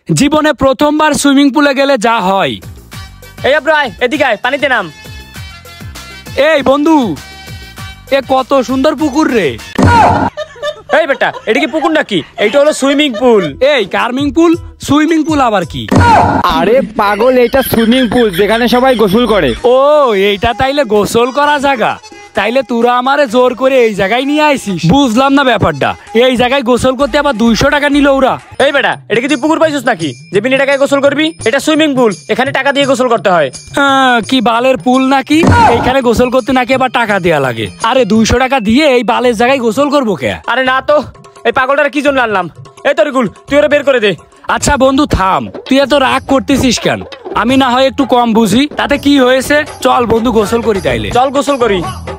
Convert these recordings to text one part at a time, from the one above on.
জীবনে প্রথমবার সুইমিং পুলে গেলে যা হয়। এই আব্রাই এদিকে আয়, পানিতে নাম। এই বন্ধু, এ কত সুন্দর পুকুর রে। এই বেটা, এটা কি পুকুর নাকি? এইটা হলো সুইমিং পুল। এই কার্মিং পুল, সুইমিং পুল আবার কি? আরে পাগল, এটা সুইমিং পুল যেখানে সবাই গোসল করে। ও এইটা তাইলে গোসল করা জায়গা? তাইলে তোরা আমারে জোর করে এই জায়গায় নিয়ে আইছিস? বুঝলাম না ব্যাপারটা। এই জায়গায় গোসল করতে আবার 200 টাকা নিল ওরা। এই বেটা, এটা কি তুই পুকুর পাইছিস নাকি যে বিনা টাকায় গোসল করবি? এটা সুইমিং পুল, এখানে টাকা দিয়ে গোসল করতে হয়। কি বালের পুল নাকি? এখানে গোসল করতে নাকি আবার টাকা দেয়া লাগে? আরে 200 টাকা দিয়ে এই বালের জায়গায় গোসল করবো কে? আরে না তো, এই পাগলটার কি জন্য আনলাম? এই তরিকুল, তুই ওরা বের করে দে। আচ্ছা বন্ধু থাম, তুই এত রাগ করতেছিস কেন? আমি না হয় একটু কম বুঝি, তাতে কি হয়েছে? চল বন্ধু গোসল করি তাইলে। চল গোসল করি।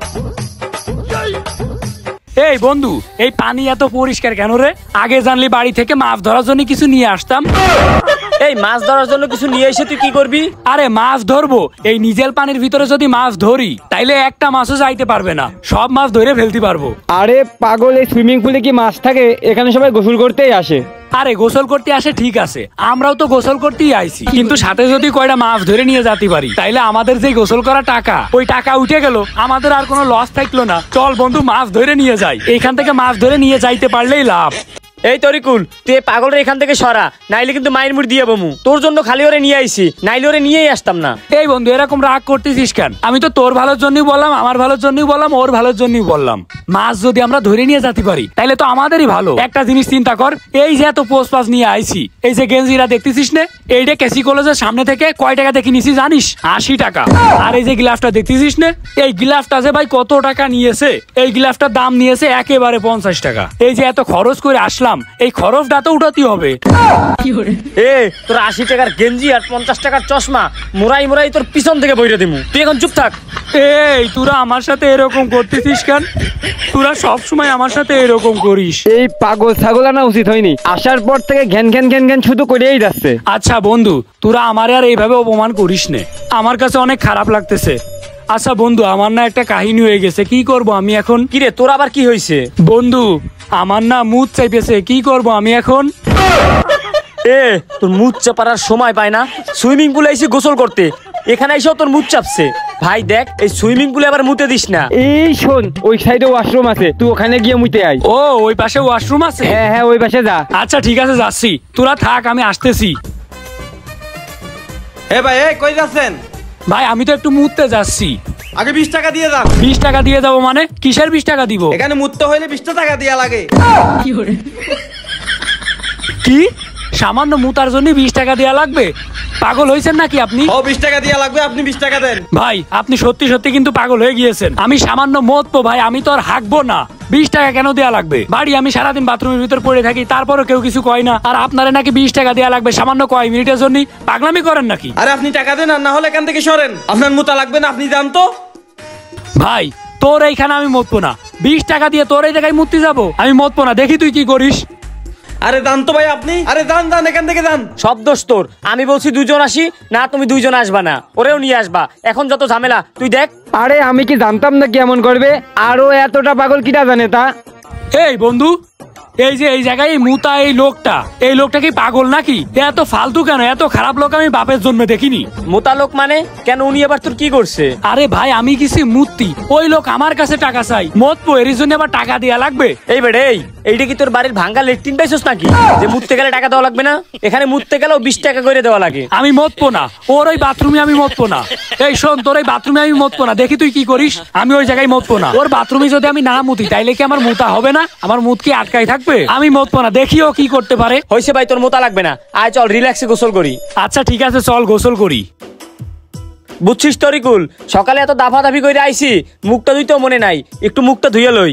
এই বন্ধু, এই পানি এত পরিষ্কার কেন রে? আগে জানলি বাড়ি থেকে মাছ ধরার জন্য কিছু নিয়ে আসতাম। এই মাছ ধরার জন্য কিছু নিয়ে এসে তুই কি করবি? আরে মাছ ধরবো, এই নিজের পানির ভিতরে যদি মাছ ধরি তাইলে একটা মাছও যাইতে পারবে না, সব মাছ ধরে ফেলতে পারবো। আরে পাগল, এই সুইমিং পুলে কি মাছ থাকে? এখানে সবাই গোসল করতেই আসে। আরে গোসল করতে আসে ঠিক আছে, আমরাও তো গোসল করতেই আইছি, কিন্তু সাথে যদি কয়টা মাছ ধরে নিয়ে যেতে পারি তাইলে আমাদের যে গোসল করা টাকা, ওই টাকা উঠে গেল, আমাদের আর কোনো লস থাকলো না। চল বন্ধু মাছ ধরে নিয়ে যাই, এখান থেকে মাছ ধরে নিয়ে যাইতে পারলেই লাভ। এই তরিকুল, তুই পাগলরে এখান থেকে সরা, নাইলে কিন্তু মায়ের মুড় দিয়ে বমু। তোর জন্য খালি ওরে নিয়ে আইছি, নাইলে ওরে নিয়েই আসতাম না। এই বন্ধু এরকম রাগ করতেছিস কেন? আমি তো তোর ভালোর জন্যই বললাম, আমার ভালোর জন্যই বললাম, ওর ভালোর জন্যই বললাম। মাছ যদি আমরা ধরে নিয়ে যেতে পারি তাইলে তো আমাদেরই ভালো। একটা জিনিস চিন্তা কর, এই যে এত পোস্ট পাস নিয়ে আইছি, এই যে গেঞ্জিরা দেখতেছিস না, এইটা কেসি কলেজের সামনে থেকে কয় টাকা দেখে নিছি জানিস? 80 টাকা। আর এই যে গ্লাভটা দেখতেছিস না, এই গ্লাভটা যে ভাই কত টাকা নিয়েছে? এই গ্লাভটার দাম নিয়েছে একেবারে 50 টাকা। এই যে এত খরচ করে আসলাম, এই খরচটা তো উঠাতে হবে। এ তোর 80 টাকার গেঞ্জি আর 50 টাকার চশমা মোরাই মোরাই তোর পিছন থেকে বইরে দিমু। তুই এখন চুপ থাক। এই তোরা আমার সাথে এরকম করতেছিস কেন? তোরা সব সময় আমার সাথে এরকম করিস। এই পাগল ছাগল আনা উচিত হয়নি, আসার পর থেকে ঘ্যান ঘ্যান ঘ্যান ঘ্যান শুধু করেই যাচ্ছে। আচ্ছা বন্ধু, তোরা আমারে আর এইভাবে অপমান করিস নে, আমার কাছে অনেক খারাপ লাগতেছে। আচ্ছা বন্ধু, আমার না একটা কাহিনী হয়ে গেছে, কি করব আমি এখন? কিরে তোর আবার কি হয়েছে? বন্ধু আমার না মুদ চাইতেছে, কি করব আমি এখন? এ তোর মুদ চাপার সময় পায় না, সুইমিং পুলে এসে গোসল করতে, এখানে এসেও তোর মুদ চাপছে। ভাই দেখ, এই সুইমিং পুলে আবার মুতে দিস না। এই শোন, ওই সাইডে ওয়াশরুম আছে, তুই ওখানে গিয়ে মুতে আয়। ও ওই পাশে ওয়াশরুম আছে? হ্যাঁ হ্যাঁ, ওই পাশে যা। আচ্ছা ঠিক আছে যাচ্ছি, তোরা থাক, আমি আসতেছি। এ ভাই, এই কই যাচ্ছেন? ভাই আমি তো একটু মুততে যাচ্ছি। আগে 20 টাকা দিয়ে যান। 20 টাকা দিয়ে যাবো মানে? কিসের 20 টাকা দিব? এখানে মুততে হইলে 20 টাকা দেয়া লাগে। কি সামান্য মুতার জন্য 20 টাকা দেয়া লাগবে? পাগল হয়েছেন নাকি আপনি? ও 20 টাকা দেয়া লাগবে, আপনি 20 টাকা দেন। ভাই আপনি সত্যি সত্যি কিন্তু পাগল হয়ে গিয়েছেন। আমি সামান্য মতবো ভাই, আমি তো আর হাঁকবো না। 20 টাকা কেন দেয়া লাগবে? বাড়ি আমি সারাদিন বাথরুমের ভিতর পড়ে থাকি, তারপরও কেউ কিছু কয় না, আর আপনারা নাকি 20 টাকা দেয়া লাগবে সামান্য কয় মিনিটের জন্য? পাগলামি করেন নাকি? আরে আপনি টাকা দেন, আর না হলে এখান থেকে সরেন। আপনার মুতা লাগবে না, আপনি যান তো। ভাই তোর এইখানে আমি মতবো না, 20 টাকা দিয়ে তোর এই জায়গায় মুততে যাবো? আমি মতবো না, দেখি তুই কি করিস। আরে যান তো ভাই আপনি, আরে যান যান, এখান থেকে যান। সব দোষ তোর। আমি বলছি 2 জন আসি না, তুমি 2 জন আসবা না, ওরেও নিয়ে আসবা। এখন যত ঝামেলা তুই দেখ। আরে আমি কি জানতাম না কি এমন করবে? আরো এতটা পাগল কিটা জানে তা? এই বন্ধু, এই যে এই জায়গায় এই মুতা এই লোকটা কি পাগল নাকি? এত ফালতু কেন? এত খারাপ লোক আমি বাপের জন্মে দেখিনি। মোতা লোক মানে কেন? উনি আবার তোর কি করছে? আরে ভাই আমি কিছু মূর্তি, ওই লোক আমার কাছে টাকা চাই, মতবো এর জন্য আবার টাকা দেয়া লাগবে? এই বেড়ে, এইটা কি তোর বাড়ির ভাঙ্গা লেট্রিন পাইছস নাকি যে মুততে গেলে টাকা দেওয়া লাগবে না? এখানে মুততে গেলেও 20 টাকা করে দেওয়া লাগে। আমি মতবো না, ওর ওই বাথরুমে আমি মতবো না। এই শোন, তোর ওই বাথরুমে আমি মতবো না, দেখি তুই কি করিস। আমি ওই জায়গায় মতবো না। ওর বাথরুমে যদি আমি না মুতি তাইলে কি আমার মুতা হবে না? আমার মুত কি আটকাই থাকবে? আমি মতবো না, দেখিও কি করতে পারে। হইছে ভাই, তোর মোতা লাগবে না, আয় চল রিল্যাক্সে গোসল করি। আচ্ছা ঠিক আছে, চল গোসল করি। বুঝছিস তরিকুল, সকালে এত দাফাদাফি করে আইছি, মুখটা ধুইতেও মনে নাই, একটু মুখটা ধুইয়া লই।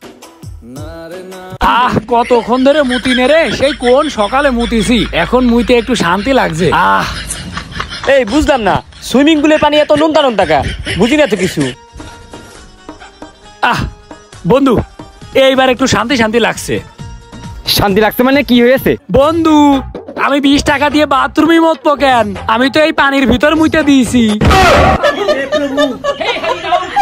কতক্ষণ ধরে মুতি নে রে, সেই কোন সকালে মুতিছি, এখন মুইতে একটু শান্তি লাগছে। এই বুঝলাম না, সুইমিং পুলের পানি এত নুনতা টাকা, বুঝি না তো কিছু। বন্ধু এইবার একটু শান্তি শান্তি লাগছে। শান্তি লাগছে মানে কি হয়েছে? বন্ধু আমি 20 টাকা দিয়ে বাথরুমে মতবো কেন? আমি তো এই পানির ভিতর মুইতে দিয়েছি।